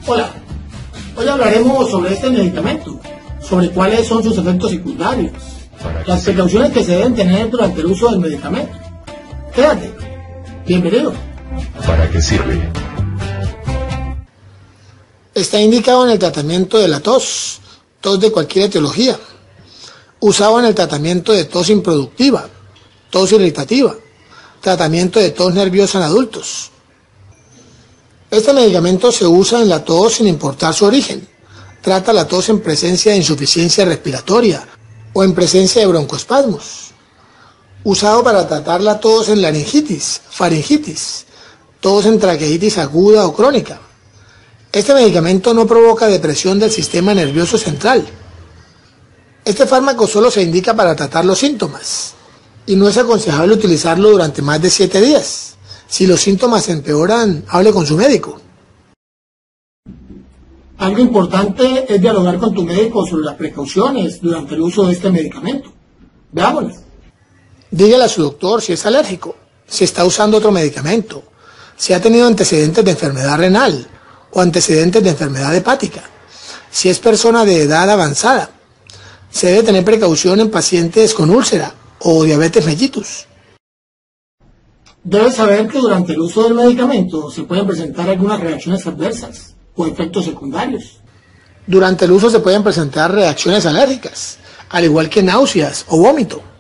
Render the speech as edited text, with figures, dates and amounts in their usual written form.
Hola, hoy hablaremos sobre este medicamento, sobre cuáles son sus efectos secundarios, las precauciones que se deben tener durante el uso del medicamento. Quédate, bienvenido. ¿Para qué sirve? Está indicado en el tratamiento de la tos de cualquier etiología, usado en el tratamiento de tos improductiva, tos irritativa, tratamiento de tos nerviosa en adultos. Este medicamento se usa en la tos sin importar su origen. Trata la tos en presencia de insuficiencia respiratoria o en presencia de broncoespasmos. Usado para tratar la tos en laringitis, faringitis, tos en traqueitis aguda o crónica. Este medicamento no provoca depresión del sistema nervioso central. Este fármaco solo se indica para tratar los síntomas y no es aconsejable utilizarlo durante más de 7 días. Si los síntomas empeoran, hable con su médico. Algo importante es dialogar con tu médico sobre las precauciones durante el uso de este medicamento. Veámoslas. Dígale a su doctor si es alérgico, si está usando otro medicamento, si ha tenido antecedentes de enfermedad renal o antecedentes de enfermedad hepática, si es persona de edad avanzada. Se debe tener precaución en pacientes con úlcera o diabetes mellitus. Debes saber que durante el uso del medicamento se pueden presentar algunas reacciones adversas o efectos secundarios. Durante el uso se pueden presentar reacciones alérgicas, al igual que náuseas o vómito.